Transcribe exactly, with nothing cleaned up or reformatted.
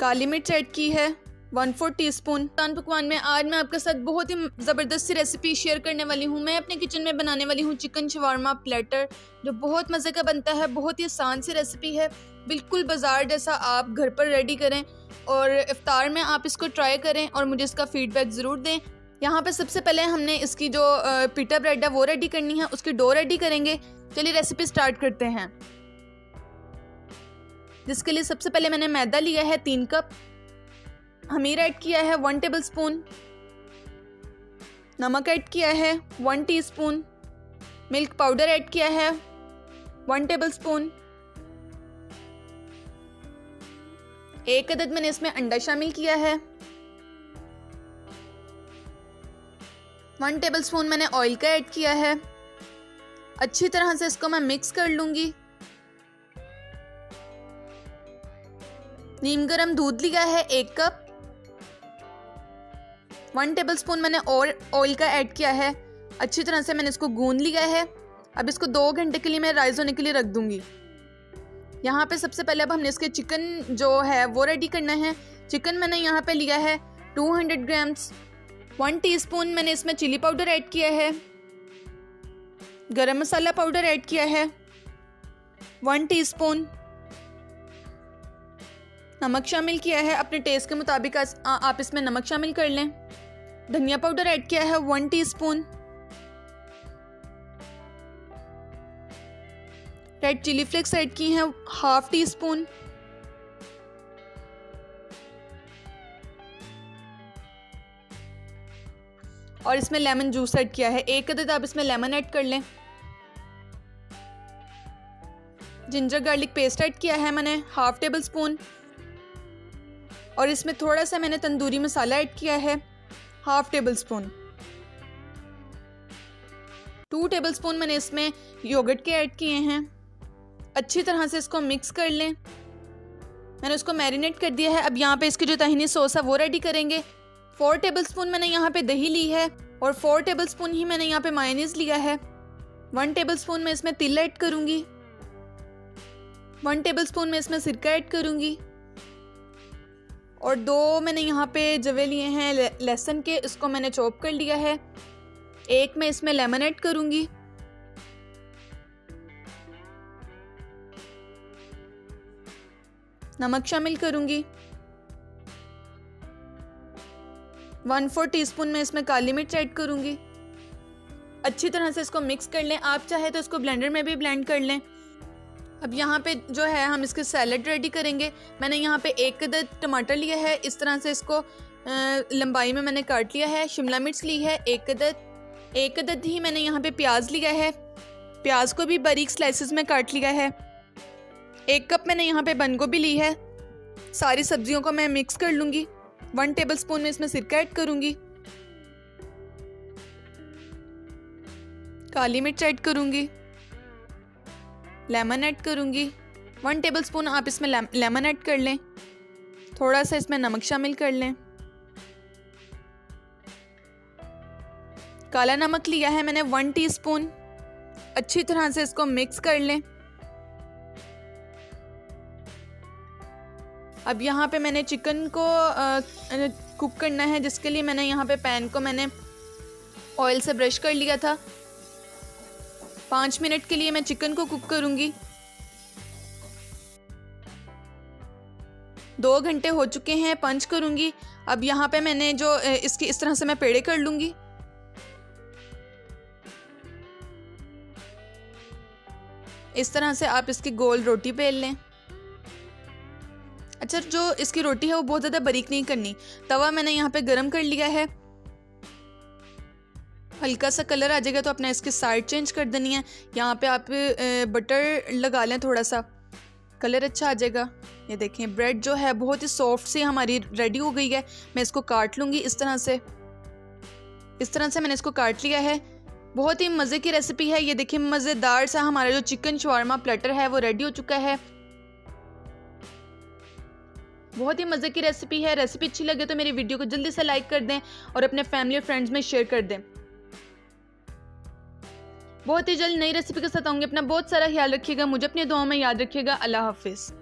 काली मिर्च ऐड की है वन फोर टी स्पून। पान पकवान में आज मैं आपके साथ बहुत ही ज़बरदस्त सी रेसिपी शेयर करने वाली हूँ। मैं अपने किचन में बनाने वाली हूँ चिकन शवारमा प्लेटर, जो बहुत मज़े का बनता है। बहुत ही आसान सी रेसिपी है, बिल्कुल बाजार जैसा। आप घर पर रेडी करें और इफ्तार में आप इसको ट्राई करें और मुझे इसका फीडबैक ज़रूर दें। यहाँ पे सबसे पहले हमने इसकी जो पिटा ब्रेड है वो रेडी करनी है, उसकी डो रेडी करेंगे। चलिए रेसिपी स्टार्ट करते हैं। जिसके लिए सबसे पहले मैंने मैदा लिया है तीन कप, खमीर ऐड किया है वन टेबल स्पून, नमक ऐड किया है one teaspoon, milk powder add किया है वन टेबल स्पून, एक अदद मैंने इसमें अंडा शामिल किया है, वन टेबल स्पून मैंने ऑयल का ऐड किया है। अच्छी तरह से इसको मैं मिक्स कर लूंगी। नीम गरम दूध लिया है एक कप, वन टेबल स्पून मैंने और ऑयल का ऐड किया है। अच्छी तरह से मैंने इसको गूंद लिया है। अब इसको दो घंटे के लिए मैं राइस होने के लिए रख दूंगी। यहाँ पे सबसे पहले अब हमने इसके चिकन जो है वो रेडी करना है। चिकन मैंने यहाँ पे लिया है two hundred grams. One teaspoon मैंने इसमें चिली पाउडर ऐड किया है, गरम मसाला पाउडर ऐड किया है वन टीस्पून, नमक शामिल किया है अपने टेस्ट के मुताबिक आप इसमें नमक शामिल कर लें। धनिया पाउडर ऐड किया है one teaspoon, red chilli flakes add की हैं हाफ टी स्पून, और इसमें लेमन जूस ऐड किया है एक अदद। आप इसमें लेमन ऐड कर लें। जिंजर गार्लिक पेस्ट ऐड किया है मैंने हाफ टेबल स्पून, और इसमें थोड़ा सा मैंने तंदूरी मसाला ऐड किया है half tablespoon. Two tablespoon मैंने इसमें योगर्ट के ऐड किए हैं। अच्छी तरह से इसको मिक्स कर लें। मैंने उसको मैरिनेट कर दिया है। अब यहाँ पे इसकी जो ताहिनी सॉस है वो रेडी करेंगे। फोर टेबल स्पून मैंने यहाँ पे दही ली है और फोर टेबल स्पून ही मैंने यहाँ पे मायोनीज लिया है। वन टेबल स्पून मैं इसमें तिल ऐड करूँगी, वन टेबल स्पून मैं इसमें सिरका ऐड करूँगी, और दो मैंने यहाँ पे जवे लिए हैं लहसुन के, इसको मैंने चॉप कर लिया है। एक मैं इसमें लेमन ऐड करूँगी, नमक शामिल करूँगी, वन फोर टीस्पून में इसमें काली मिर्च ऐड करूँगी। अच्छी तरह से इसको मिक्स कर लें। आप चाहे तो इसको ब्लेंडर में भी ब्लेंड कर लें। अब यहाँ पे जो है हम इसके सैलड रेडी करेंगे। मैंने यहाँ पे एक अदद टमाटर लिया है, इस तरह से इसको लंबाई में मैंने काट लिया है। शिमला मिर्च ली है एक अदद, एक अदद ही मैंने यहाँ पे प्याज लिया है। प्याज को भी बारीक स्लाइसेस में काट लिया है। एक कप मैंने यहाँ पे बंद गोभी ली है। सारी सब्जियों को मैं मिक्स कर लूँगी। वन टेबल स्पून में इसमें सिरका ऐड करूँगी, काली मिर्च ऐड करूँगी, लेमन ऐड करूँगी। वन टेबल स्पून आप इसमें लेमन ऐड कर लें। थोड़ा सा इसमें नमक शामिल कर लें। काला नमक लिया है मैंने वन टीस्पून। अच्छी तरह से इसको मिक्स कर लें। अब यहाँ पे मैंने चिकन को आ, कुक करना है, जिसके लिए मैंने यहाँ पे पैन को मैंने ऑयल से ब्रश कर लिया था। पाँच मिनट के लिए मैं चिकन को कुक करूँगी। दो घंटे हो चुके हैं, पंच करूँगी। अब यहाँ पे मैंने जो इसकी इस तरह से मैं पेड़े कर लूँगी। इस तरह से आप इसकी गोल रोटी बेल लें। अच्छा, जो इसकी रोटी है वो बहुत ज़्यादा बारीक नहीं करनी। तवा मैंने यहाँ पे गरम कर लिया है। हल्का सा कलर आ जाएगा तो अपने इसकी साइड चेंज कर देनी है। यहाँ पे आप बटर लगा लें, थोड़ा सा कलर अच्छा आ जाएगा। ये देखें, ब्रेड जो है बहुत ही सॉफ्ट सी हमारी रेडी हो गई है। मैं इसको काट लूँगी इस तरह से। इस तरह से मैंने इसको काट लिया है। बहुत ही मज़े की रेसिपी है। ये देखिए, मज़ेदार सा हमारा जो चिकन शवारमा प्लेटर है वो रेडी हो चुका है। बहुत ही मज़े की रेसिपी है। रेसिपी अच्छी लगे तो मेरी वीडियो को जल्दी से लाइक कर दें और अपने फैमिली और फ्रेंड्स में शेयर कर दें। बहुत ही जल्द नई रेसिपी के साथ आऊँगी। अपना बहुत सारा ख्याल रखिएगा, मुझे अपनी दुआओं में याद रखिएगा। अल्लाह हाफिज़।